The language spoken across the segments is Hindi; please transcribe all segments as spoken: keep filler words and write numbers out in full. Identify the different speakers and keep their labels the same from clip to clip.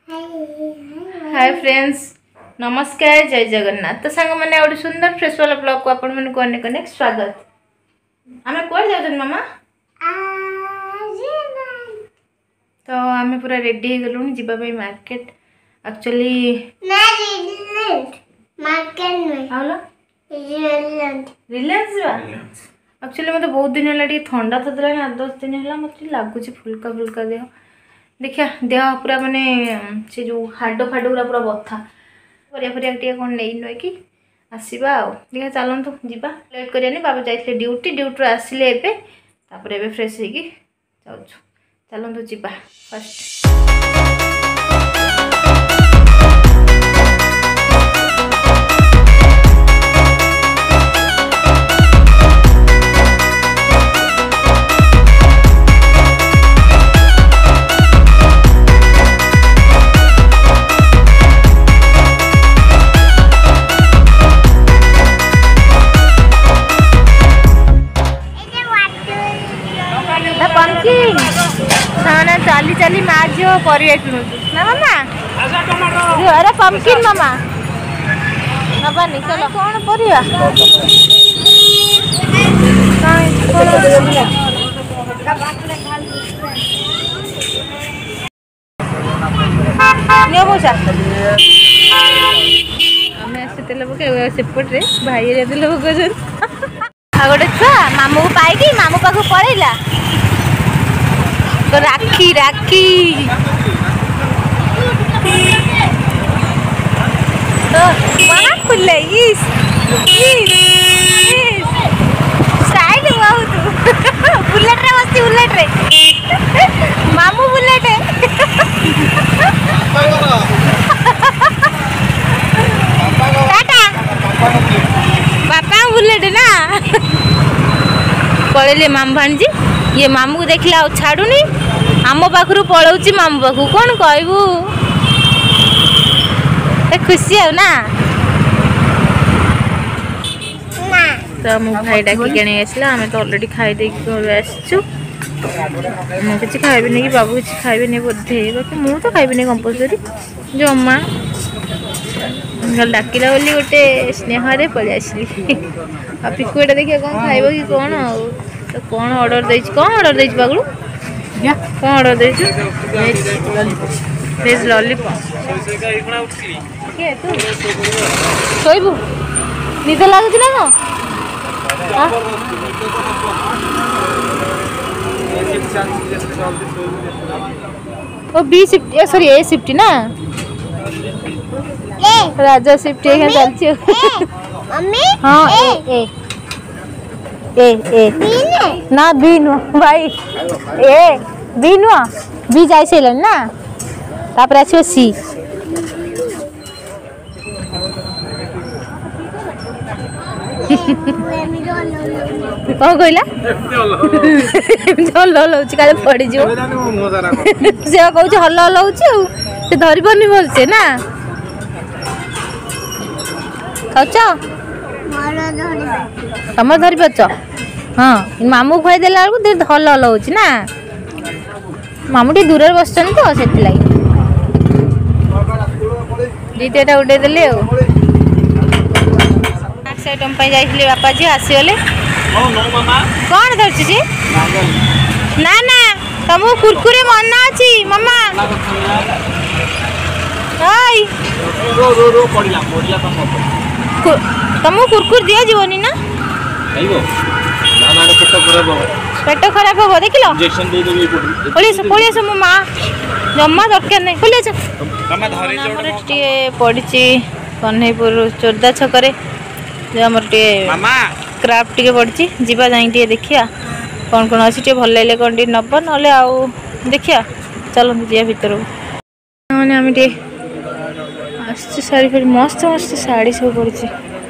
Speaker 1: हाय फ्रेंड्स, नमस्कार, जय जगन्नाथ। तो सांग मैंने गोटे सुंदर फ्रेश वाला ब्लॉग को आपण मन को अनेक अनेक स्वागत। आमे कोड जाउछन मामा? तो आमे पूरा रेडी हो गलुनी जिबा भाई मार्केट। एक्चुअली
Speaker 2: ना रिलायंस मार्केट में
Speaker 1: आउला
Speaker 2: रिलायंस
Speaker 1: रिलायंस बा। एक्चुअली मते बहुत दिन होला टी ठंडा थदला ना दस दिन होला मते लागु छी फुलका फुलका देह। देखिया देह पूरा माने से जो हाडो फाडो पूरा बथा परिया परिया टे कोन नै नै कि आसीबा आ देखिया चलन तो जीबा लेट करियानी। बाबा जाइले ड्यूटी ड्यूटी आसिले एबे तापर एबे फ्रेश हेकी जाउछु। चलन तो जीबा फर्स्ट। चाली चाली माँ झील परिया किणु ना मामा। अरे पम्पकिन मामा नबानी चलो कौन परिया सेपटे भाई तेल पकाउछन् आ गोटे छुआ मामू को पाइकी मामू पाखु पड़ेला तो राखी राखी तो वहाँ खुले इस इस साइड बहुत बुलेट रे बस्ती बुलेट रे मामू बुलेट है टाटा बापा बुलेट ना पड़े मामू भाणजी। ये मामू को देखला आ छाड़ुनी आम पाखु पलाऊँ मामू पाखु कौन कहबू खुशी है ना। तो मो भाई डाकी के आसला आम तो अलरेडी खाई दे घर आसचु। मुझे खाइबी नहीं कि बाबू किसी खाइबे नहीं बोधे बाकी मुझे तो खाइबी नहीं कंपलसरी जमा डाकिला बोली गोटे स्नेह पलि आसली आ पिकुटा देखिए कौन खाइब कि कौन आ तो कौन ऑर्डर दे कौन ऑर्डर दे पागलू कौन ऑर्डर दे वेज लॉलीपॉप शोबू निद लगुच ना ओ B shift sorry A shift ना राजा शिफ्ट चलती
Speaker 2: मम्मी
Speaker 1: हाँ ए ए ए ना बी नु भाई ए बी नु बी जाई से ना तापर आछो सी कौन कहला हल हल काले पड़ जो से कहूँ हल हल हो से धरी पानी भलसे ना खाऊ तुम धरी पाच हाँ मामू खुआई देला बेलू हल हल हो ना मामू टी दूर बस तो से दीटा उड़े देले आइटम जाइए बापा जी आसीगले कौन धरती जी ना ना तुमको कुरकुरे मन अच्छी मामा तुमको कुरकुर दिया जीवनी ना पेट खराब हम देख लो पलिस मो माँ जमा दरकार नहीं पलिए पड़ी कन्हईपुर चोरदा छक क्राफ्ट टे पड़ी जीवा जाए देखिया कौन कौन अच्छी भल लगे कौन टे नब ना आउ देखिया चलो जा भर मैंने आम टे आस साड़ी फाड़ी मस्त मस्त शाढ़ी सब पड़ी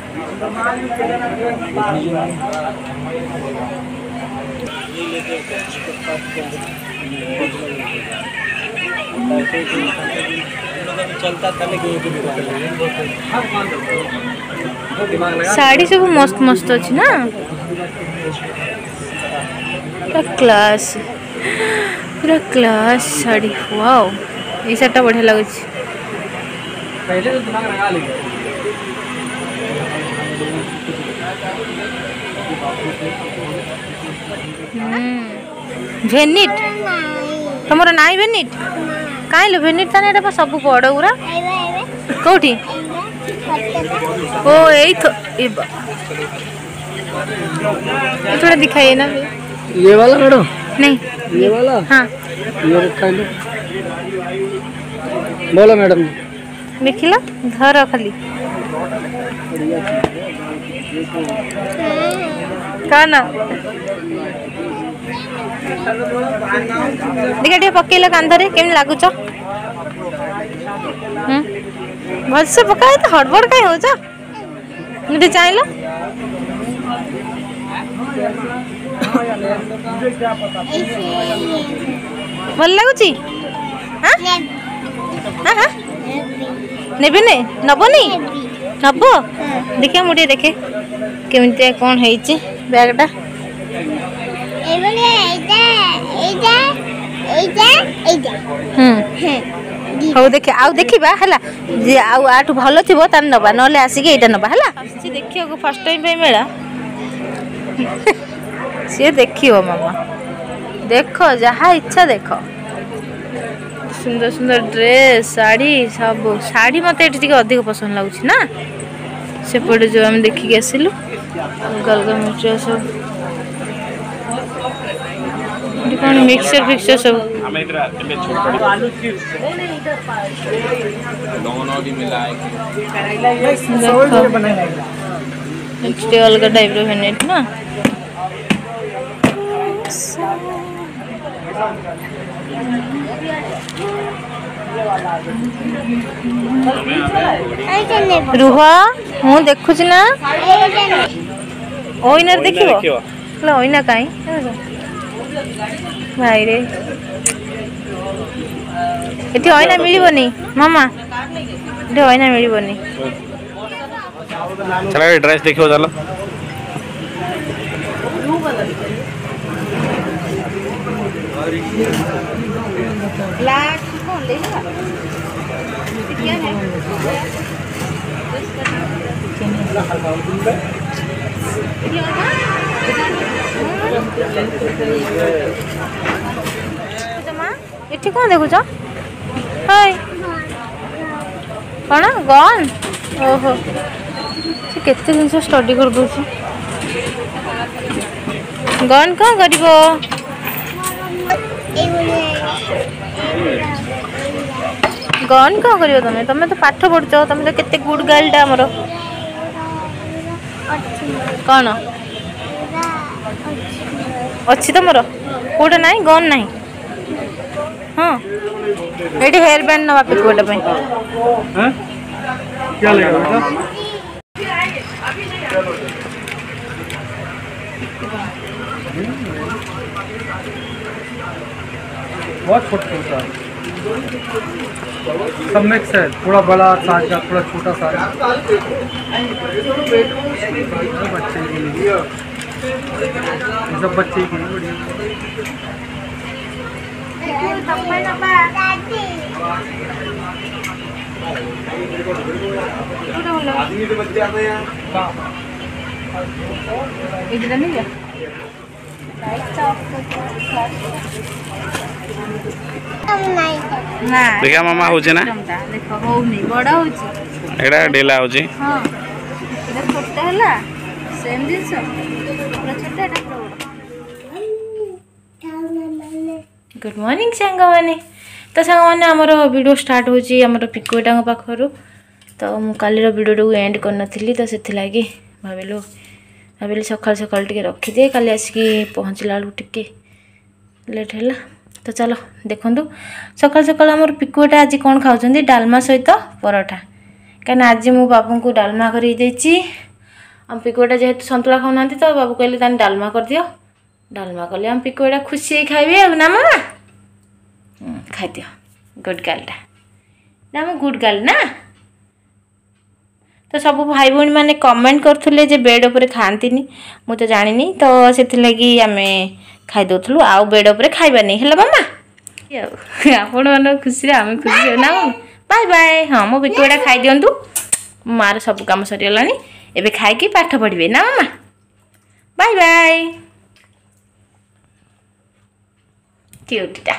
Speaker 1: साड़ी सब मस्त मस्त अच्छी ना क्लास पूरा क्लास साड़ी वाओ ये शार्टा बढ़िया लगुच भेनिट तुम नाई भेनिट कहीं लो भेनिट ताने एटा सब बड़ गुरा कौटी ओ यही तो थोड़ा दिखाइए ना
Speaker 3: ये वाला मैडम
Speaker 1: नहीं
Speaker 3: ये वाला
Speaker 1: हाँ
Speaker 3: ये रखा है बोलो मैडम
Speaker 1: देख लो धर खाली का ना देखा टे पकेल कांधरे केमी लगुच भलसे पकाए तो हड़बड़ कहीं हो चाहिए भल लगुच नेबे ने नबनी नब देखिए मुझे देखे केमितिया कौन है बैगटा हौ देखे आउ देखा है आठू भल थी तार नवा ना आसिक यहाँ नवा है देखिए फर्स्ट टाइम मेला सी देख मामा देख जहाँ इच्छा देख सुंदर सुंदर ड्रेस साड़ी सब साड़ी मत ये अधिक पसंद लगुच ना सेपटे जो आम देखिक आसलु अलग अलग मिक्सचर सब कौन मिक्सचर फिक्सचर सब अलग टाइप रेट ना रुह हूँ देखुच ना ओइना देखियो ओइना कहीं भाई रे ये ओइना मिलबनी मामा ये ओइना मिलबनी
Speaker 4: चला ड्रेस देखियो चलो
Speaker 1: ब्लैक कौन लेगा क्या है ये कौन देखुच कौन गन ओहो से केते जिन स्टडी कर गन कौन कर गन कौन कर तुम तुम तो पाठ पढ़ुच तुम तो केते गुड गर्ल टा हमर कौन अच्छी तुम कौटा ना गन ना हाँ ये हेयर बैंड नवा पिकोटा पे
Speaker 3: क्या लगेगा बहुत छोटा छोटा सब मिक्स है थोड़ा बड़ा साइज का थोड़ा छोटा साइज बच्चे के लिए सब बच्चे के लिए
Speaker 4: देखा मामा हो ना
Speaker 1: देखो होनी बड़ा होची
Speaker 4: एडा ढेला होची
Speaker 1: हां एडा छोटा हला सेम दिस पूरा छोटा एडा गुड मॉर्निंग सांग माने तो सांग माने हमर वीडियो स्टार्ट होची हमर पिकोटा पाखरु तो मु काली रो वीडियो को एंड कर नथिली तो सेथि लागी भाबिलो भाबिली सकाल सकाल टिके रखी दे काली आसिकी पहुँचला बेलू टिके लेट है तो चलो देखु सकाल सकाल आम पिकुटा आज कौन खाऊँ डालमा सहित पराठा कहीं आज मो बाबू को डालमा कर आम पिकुटा जेहेतु सतुला खाऊना तो बाबू कहले तान डालमा कर दियो डालमा कले आम पिकुटा खुशी खाइबे ना मामा खाई दियो गुड गर्लटा ना मो गुड गर्ल ना तो सब भाई भौणी मैंने कमेंट करथुले जे बेड ऊपर खांतीनी मु तो जानिनी तो से लगी आम खाई दउथलु आउ बेड ऊपर खाइबा नहीं है मामा आपण मन खुशी आम खुशी ना बाय बाय। हाँ मो बिकुड़ा खाई दिंतु मार सब कम सरीगला एबे खाई पाठ पढ़े ना मामा बाय बाय। क्यूटा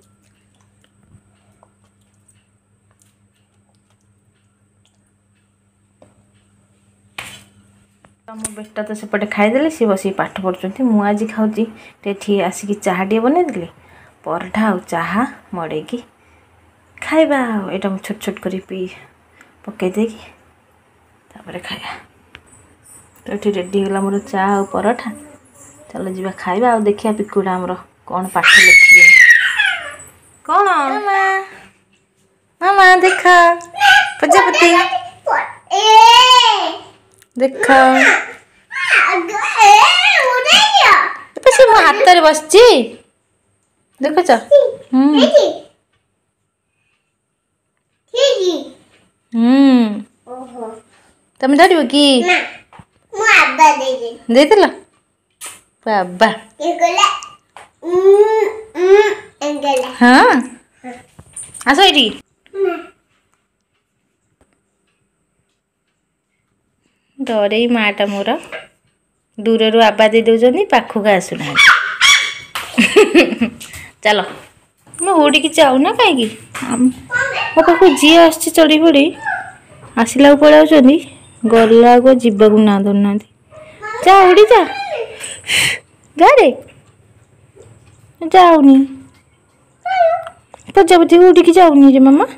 Speaker 1: मो बेटा तो सेपटे खाईदे सी बस पाठ पढ़ुंट मु आज खाऊँ आसिक चाह टे बनईदे पराठा आ चाह मड़े खाइबा यहाँ मुझे छोट छोट कर पी पकई देपर खाया तो ये रेडी गला मोर चाह और पराठा चलो जी खाइबा आ देखिया पिकुड़ा आमर कौन पाठ लिखिए कौन मामा मामा देख प्रजापति देख मो हाथ में बस देख तुम धर कि दे बाबा हाँ आस ये डरे माटा मोर दूर आबा दे दौरान पाखक आसुना चलो मैं उड़ी की जाऊना कहीं मो पाख जी आस चढ़ी पड़ी आसला पड़ाऊँ गला को जीवा को ना धरना जा उड़ी जा जा रे जाऊनी प्रजापति उड़ी की जाऊनी रे मामा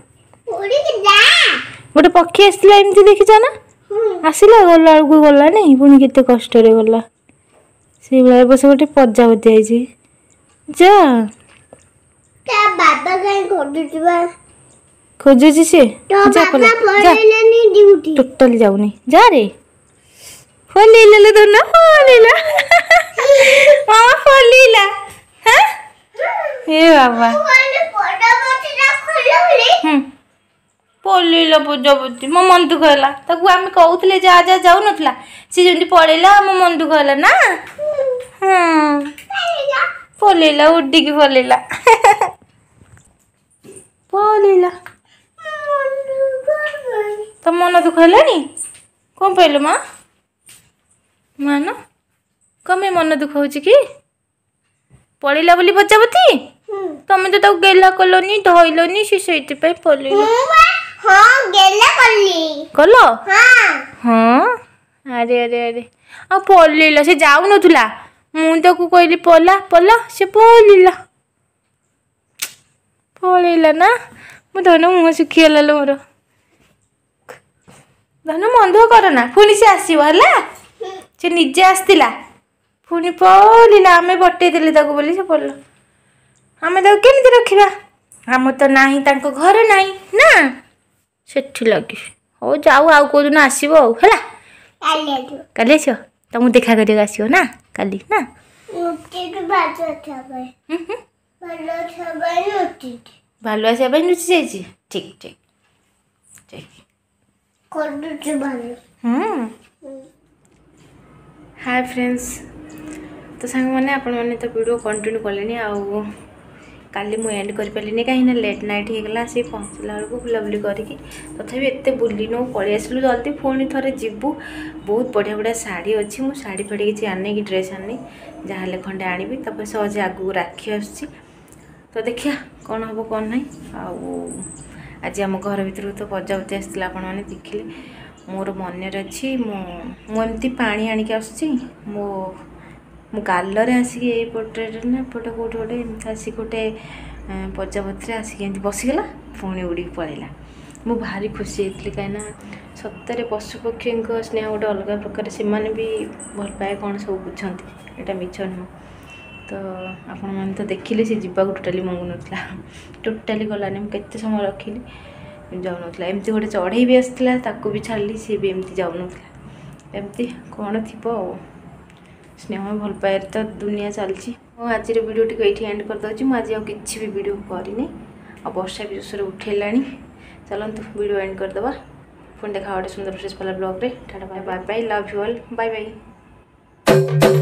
Speaker 1: गोटे पक्षी आसला एमती देखी ना आसला गला को गला नहीं पुणी केते कष्ट रे गला से भाई बस गोटे प्रजापति आई जा
Speaker 2: बाबा कहीं खोजुबा
Speaker 1: खोजुची से जा पला जा टोटली जाऊनी जा रे फल ले ले तो ना फल ले मामा फल लीला हां ए बाबा हम पड़ेला प्रजापति मो मन दुख है आम कहते जा जा जाऊ नथला सी जमी पड़ेला मो मन दुख है ना हाँ पड़ेला उडिकी पड़ेला पड़ेला तो मन दुख है कौन पहलू माँ मान कमे मन दुख हो कि पड़ेला बोली प्रजापति तमें तो गेला कलनी धइलनी से सेति पे पड़ेला
Speaker 2: हाँ गेला कल्ली
Speaker 1: कलो
Speaker 2: हाँ
Speaker 1: हाँ अरे अरे अरे आ पड़ेला से जाऊ नथुला मु ताको कहली पला पला से पड़ेला पड़ेला ना मो धन मुह सुखीगला लो मोर धन मन दुख करना पुणी से आसो है से निजे आसला पुणी पड़ेला आम बटेदेले ताको बोली से पड़ला आम केमती रखा आम तो ना घर ना ना सेठी लगी हो जाऊ आउ को दिन आसब है काली आस तुमको देखा कर आसो ना काली ना भालू आसा लुचि जाइए ठीक ठीक ठीक हाय फ्रेंड्स तो सांग मैंने आपण मैंने तो वीडियो कंटिन्यू कले आउ काली मुझे एंड कर पारे कहीं लेट नाइट होगला से पहुँचला बेलू बुलाबुली करके तथापि एत बुलनु पलि आसलु जल्दी पुणी थे जीवु बहुत बढ़िया बढ़िया शाढ़ी अच्छी मुझे शाढ़ी फाड़ी किसी आने कि ड्रेस आनी जहाँ खंडे आनी तापर सहजे आगू राखी आस तो देखिया कौन हम कौन ना आज आम घर भर तो प्रजापति आसला आपण मैंने देखिले मोर मन अच्छी मुझे पानी आणिक आस मो मो गालरे आसिक यपटे ना पटे कौटे गोटे आसिक गोटे प्रजापति आसिक बसीगला पुणी उड़ी पड़ेगा मु भारी खुशी होती कहीं सतरे पशुपक्षी स्नेह गोटे अलग प्रकार से भी भल पाए कौन सब बुझाती यहाँ मिछ नुह तो आपण मैंने तो देखिले से जीवा टोटाली मंगु ना टोटाली गलानी मुझे समय रखिली जाऊन एमती गोटे चढ़ई भी आसला भी छाड़ी सी भी एमती जाऊन एमती कौन थी स्नेह भल पाए तो दुनिया चलती आज वीडियो टी ये एंड करदे मुझे आज किसी भी वीडियो करनी आ वर्षा भी जोर उठेला चलतु वीडियो एंड करदे पुणी देखा गोटे सुंदर फ्रेश वाला ब्लॉग रे tata bye bye love you all bye bye.